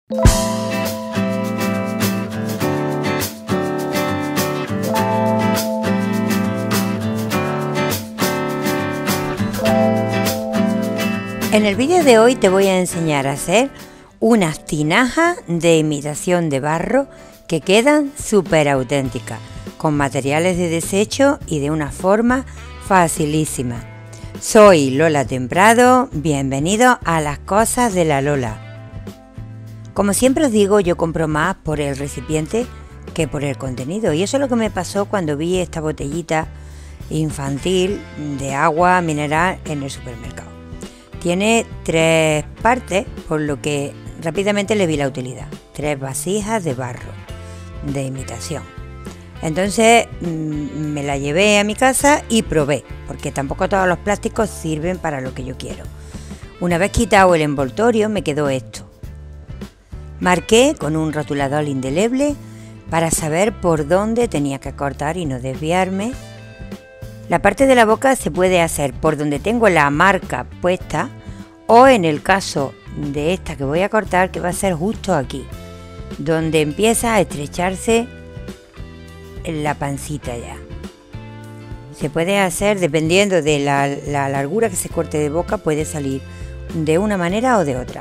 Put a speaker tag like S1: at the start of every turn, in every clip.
S1: En el vídeo de hoy te voy a enseñar a hacer unas tinajas de imitación de barro que quedan súper auténticas, con materiales de desecho y de una forma facilísima. Soy Lola Temprado, bienvenidos a las cosas de la Lola. Como siempre os digo, yo compro más por el recipiente que por el contenido, y eso es lo que me pasó cuando vi esta botellita infantil de agua mineral en el supermercado. Tiene 3 partes, por lo que rápidamente le vi la utilidad. 3 vasijas de barro de imitación. Entonces me la llevé a mi casa y probé, porque tampoco todos los plásticos sirven para lo que yo quiero. Una vez quitado el envoltorio me quedó esto. Marqué con un rotulador indeleble para saber por dónde tenía que cortar y no desviarme. La parte de la boca se puede hacer por donde tengo la marca puesta, o en el caso de esta que voy a cortar, que va a ser justo aquí, donde empieza a estrecharse la pancita ya. Se puede hacer dependiendo de la largura que se corte de boca, puede salir de una manera o de otra.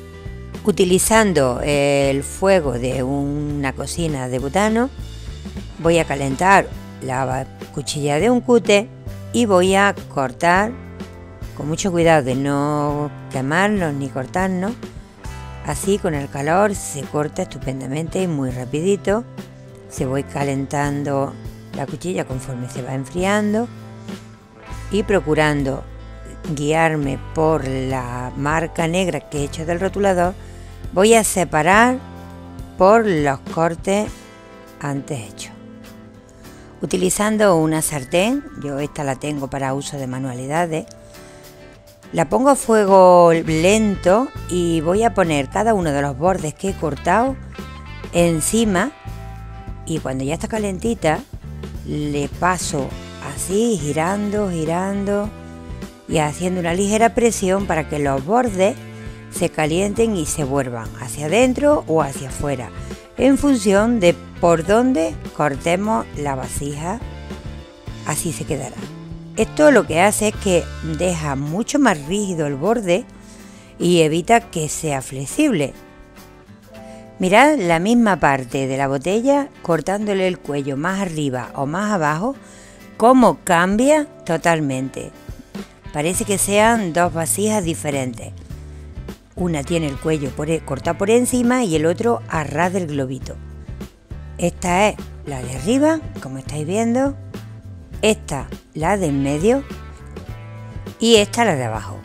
S1: Utilizando el fuego de una cocina de butano, voy a calentar la cuchilla de un cúter y voy a cortar con mucho cuidado de no quemarnos ni cortarnos. Así, con el calor se corta estupendamente y muy rapidito. Se voy calentando la cuchilla conforme se va enfriando y procurando guiarme por la marca negra que he hecho del rotulador. Voy a separar por los cortes antes hechos. Utilizando una sartén, yo esta la tengo para uso de manualidades, la pongo a fuego lento y voy a poner cada uno de los bordes que he cortado encima, y cuando ya está calentita le paso así, girando y haciendo una ligera presión para que los bordes se calienten y se vuelvan hacia adentro o hacia afuera, en función de por dónde cortemos la vasija. Así se quedará. Esto lo que hace es que deja mucho más rígido el borde y evita que sea flexible. Mirad la misma parte de la botella, cortándole el cuello más arriba o más abajo, cómo cambia totalmente. Parece que sean 2 vasijas diferentes. Una tiene el cuello cortado por encima y el otro a ras del globito. Esta es la de arriba, como estáis viendo. Esta la de en medio y esta la de abajo.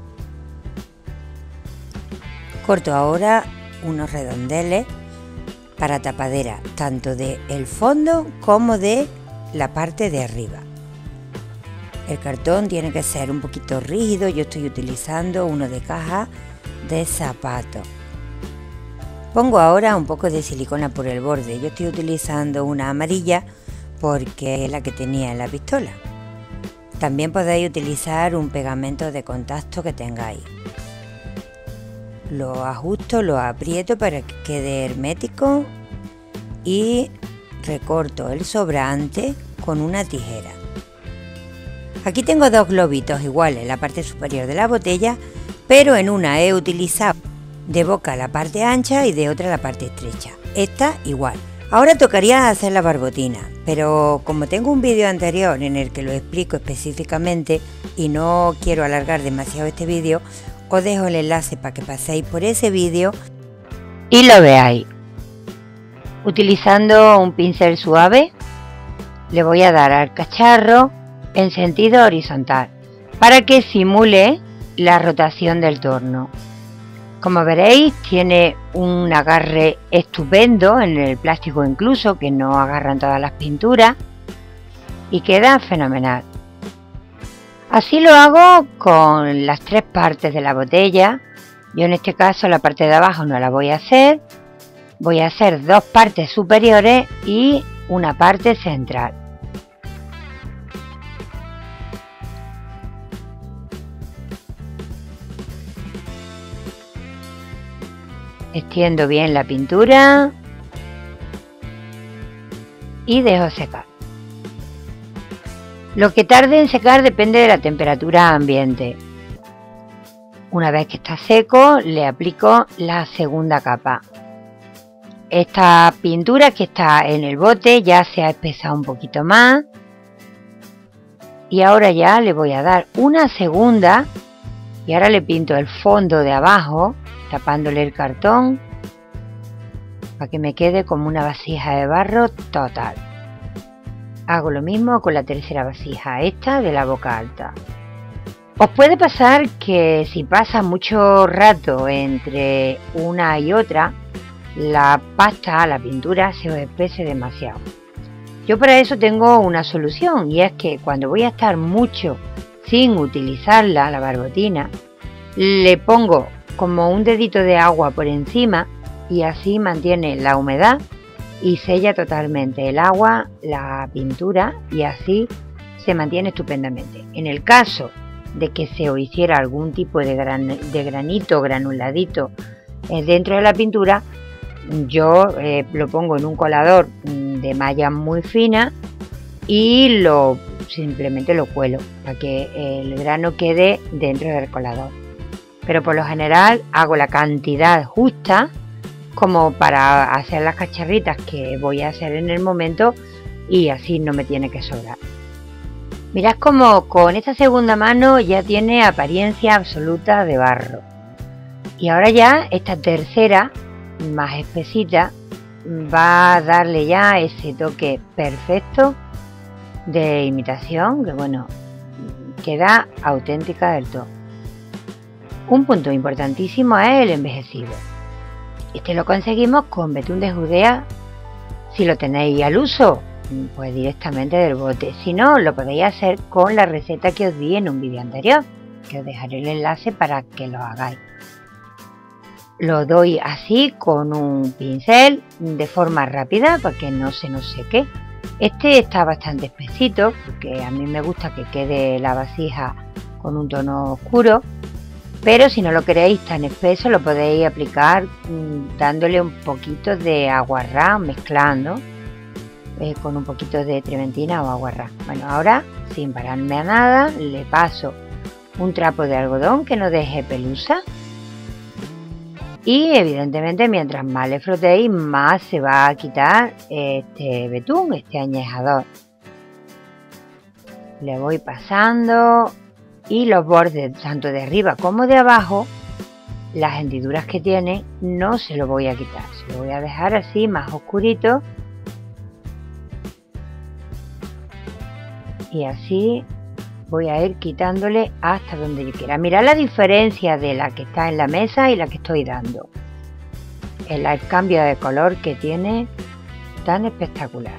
S1: Corto ahora unos redondeles para tapadera, tanto del fondo como de la parte de arriba. El cartón tiene que ser un poquito rígido. Yo estoy utilizando uno de caja de zapatos. Pongo ahora un poco de silicona por el borde. Yo estoy utilizando una amarilla porque es la que tenía en la pistola. También podéis utilizar un pegamento de contacto que tengáis. Lo ajusto, lo aprieto para que quede hermético y recorto el sobrante con una tijera. Aquí tengo 2 globitos iguales en la parte superior de la botella, pero en una he utilizado de boca la parte ancha y de otra la parte estrecha. Esta igual. Ahora tocaría hacer la barbotina, pero como tengo un vídeo anterior en el que lo explico específicamente y no quiero alargar demasiado este vídeo, os dejo el enlace para que paséis por ese vídeo y lo veáis. Utilizando un pincel suave, le voy a dar al cacharro en sentido horizontal para que simule la rotación del torno. Como veréis, tiene un agarre estupendo en el plástico, incluso que no agarran todas las pinturas, y queda fenomenal. Así lo hago con las 3 partes de la botella. Yo en este caso la parte de abajo no la voy a hacer 2 partes superiores y una parte central. Extiendo bien la pintura y dejo secar. Lo que tarde en secar depende de la temperatura ambiente. Una vez que está seco, le aplico la segunda capa. Esta pintura que está en el bote ya se ha espesado un poquito más. Y ahora ya le voy a dar una segunda. Y ahora le pinto el fondo de abajo, tapándole el cartón, para que me quede como una vasija de barro total. Hago lo mismo con la tercera vasija, esta de la boca alta. Os puede pasar que si pasa mucho rato entre una y otra, la pasta, la pintura, se os espese demasiado. Yo para eso tengo una solución, y es que cuando voy a estar mucho sin utilizarla, la barbotina, le pongo como un dedito de agua por encima y así mantiene la humedad y sella totalmente el agua, la pintura, y así se mantiene estupendamente. En el caso de que se os hiciera algún tipo de granito, granuladito dentro de la pintura, yo lo pongo en un colador de malla muy fina y simplemente lo cuelo para que el grano quede dentro del colador. Pero por lo general hago la cantidad justa como para hacer las cacharritas que voy a hacer en el momento, y así no me tiene que sobrar. Mirad como con esta segunda mano ya tiene apariencia absoluta de barro. Y ahora ya esta tercera, más espesita, va a darle ya ese toque perfecto de imitación, que bueno, queda auténtica del todo. Un punto importantísimo es el envejecido. Este lo conseguimos con betún de Judea. Si lo tenéis al uso, pues directamente del bote. Si no, lo podéis hacer con la receta que os di en un vídeo anterior, que os dejaré el enlace para que lo hagáis. Lo doy así con un pincel de forma rápida para que no se nos seque. Este está bastante espesito porque a mí me gusta que quede la vasija con un tono oscuro, pero si no lo queréis tan espeso lo podéis aplicar dándole un poquito de aguarrás, mezclando con un poquito de trementina o aguarrás. Bueno, ahora sin pararme a nada le paso un trapo de algodón que no deje pelusa. Y evidentemente mientras más le frotéis, más se va a quitar este betún, este añejador. Le voy pasando y los bordes, tanto de arriba como de abajo, las hendiduras que tiene, no se lo voy a quitar. Se lo voy a dejar así, más oscurito. Y así voy a ir quitándole hasta donde yo quiera. Mirad la diferencia de la que está en la mesa y la que estoy dando. El cambio de color que tiene tan espectacular.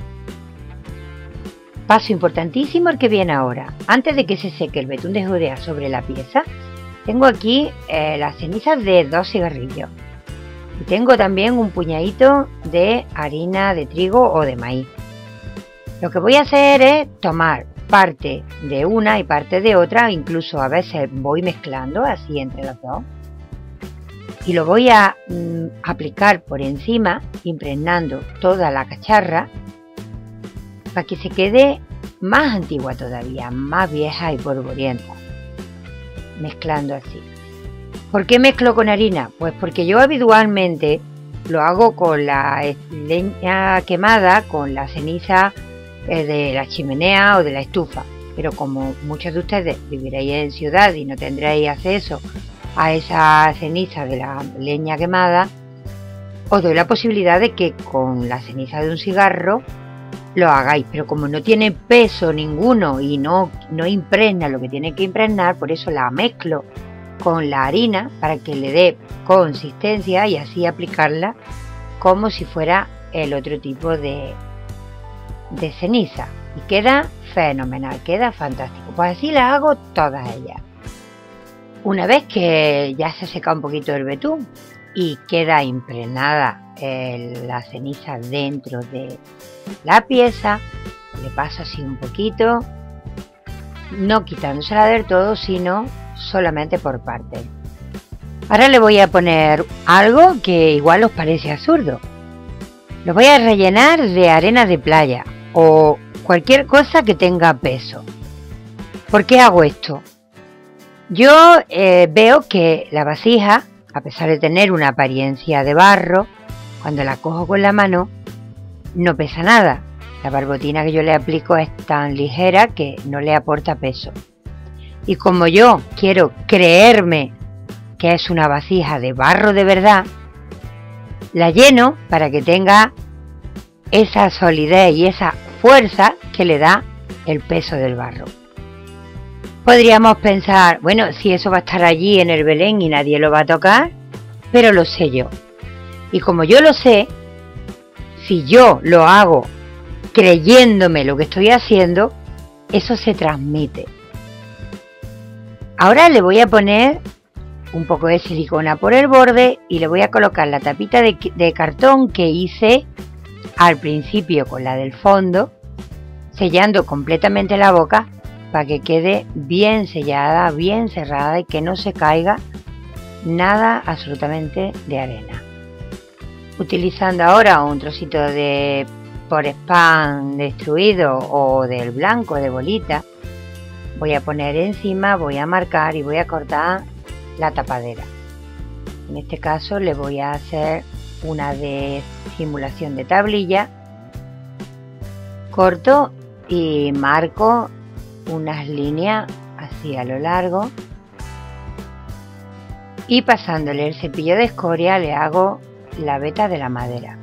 S1: Paso importantísimo el que viene ahora. Antes de que se seque el betún de Judea sobre la pieza, tengo aquí las cenizas de 2 cigarrillos. Y tengo también un puñadito de harina de trigo o de maíz. Lo que voy a hacer es tomar parte de una y parte de otra, incluso a veces voy mezclando así entre los dos, y lo voy a aplicar por encima, impregnando toda la cacharra para que se quede más antigua todavía, más vieja y polvorienta, mezclando así. ¿Por qué mezclo con harina? Pues porque yo habitualmente lo hago con la leña quemada, con la ceniza de la chimenea o de la estufa, pero como muchos de ustedes viviréis en ciudad y no tendréis acceso a esa ceniza de la leña quemada, os doy la posibilidad de que con la ceniza de un cigarro lo hagáis, pero como no tiene peso ninguno y no impregna lo que tiene que impregnar, por eso la mezclo con la harina para que le dé consistencia y así aplicarla como si fuera el otro tipo de ceniza, y queda fenomenal, queda fantástico. Pues así las hago todas ellas. Una vez que ya se ha secado un poquito el betún y queda impregnada la ceniza dentro de la pieza, le paso así un poquito, no quitándosela del todo, sino solamente por partes. Ahora le voy a poner algo que igual os parece absurdo. Lo voy a rellenar de arena de playa o cualquier cosa que tenga peso. ¿Por qué hago esto? Yo veo que la vasija, a pesar de tener una apariencia de barro, cuando la cojo con la mano, no pesa nada. La barbotina que yo le aplico es tan ligera que no le aporta peso. Y como yo quiero creerme que es una vasija de barro de verdad, la lleno para que tenga esa solidez y esa fuerza que le da el peso del barro. Podríamos pensar, bueno, si eso va a estar allí en el Belén y nadie lo va a tocar, pero lo sé yo. Y como yo lo sé, si yo lo hago creyéndome lo que estoy haciendo, eso se transmite. Ahora le voy a poner un poco de silicona por el borde y le voy a colocar la tapita de cartón que hice al principio con la del fondo, sellando completamente la boca para que quede bien sellada, bien cerrada y que no se caiga nada absolutamente de arena. Utilizando ahora un trocito de Porespán destruido o del blanco de bolita, voy a poner encima, voy a marcar y voy a cortar la tapadera. En este caso le voy a hacer una de simulación de tablilla. Corto y marco unas líneas así a lo largo y pasándole el cepillo de escoria le hago la veta de la madera.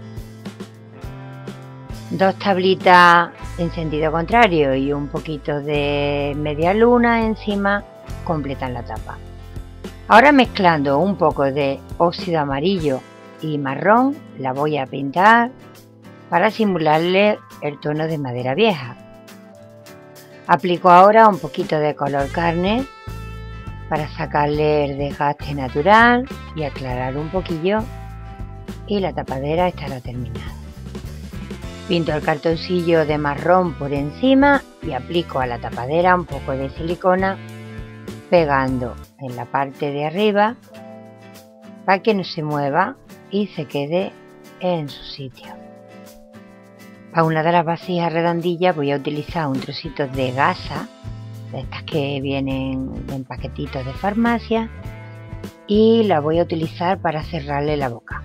S1: Dos tablitas en sentido contrario y un poquito de media luna encima completan la tapa. Ahora mezclando un poco de óxido amarillo y marrón la voy a pintar para simularle el tono de madera vieja. Aplico ahora un poquito de color carne para sacarle el desgaste natural y aclarar un poquillo y la tapadera estará terminada. Pinto el cartoncillo de marrón por encima y aplico a la tapadera un poco de silicona pegando en la parte de arriba para que no se mueva y se quede en su sitio. Para una de las vasijas redondillas voy a utilizar un trocito de gasa, de estas que vienen en paquetitos de farmacia, y la voy a utilizar para cerrarle la boca.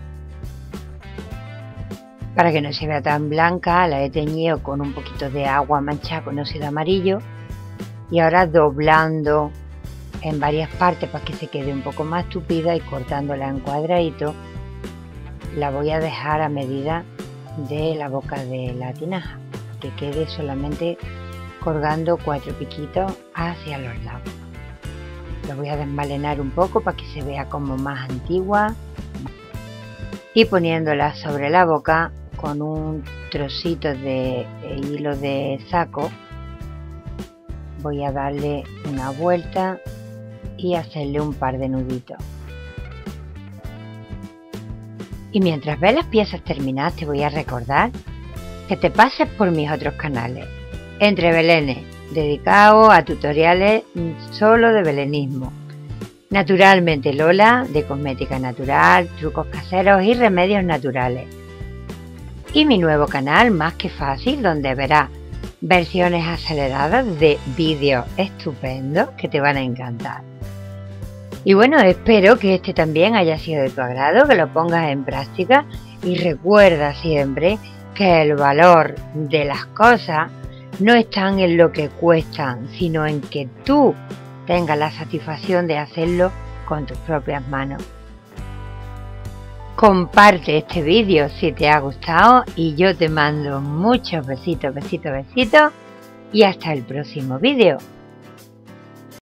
S1: Para que no se vea tan blanca la he teñido con un poquito de agua manchada con óxido amarillo y ahora doblando en varias partes para que se quede un poco más tupida y cortándola en cuadraditos la voy a dejar a medida de la boca de la tinaja, que quede solamente colgando 4 piquitos hacia los lados. Lo voy a desmalenar un poco para que se vea como más antigua y poniéndola sobre la boca con un trocito de hilo de saco voy a darle una vuelta y hacerle un par de nuditos. Y mientras ves las piezas terminadas te voy a recordar que te pases por mis otros canales, Entre Belenes, dedicado a tutoriales solo de belenismo, Naturalmente Lola, de cosmética natural, trucos caseros y remedios naturales, y mi nuevo canal Más que Fácil, donde verás versiones aceleradas de vídeos estupendos que te van a encantar. Y bueno, espero que este también haya sido de tu agrado, que lo pongas en práctica y recuerda siempre que el valor de las cosas no está en lo que cuestan, sino en que tú tengas la satisfacción de hacerlo con tus propias manos. Comparte este vídeo si te ha gustado y yo te mando muchos besitos, besitos, besitos y hasta el próximo vídeo.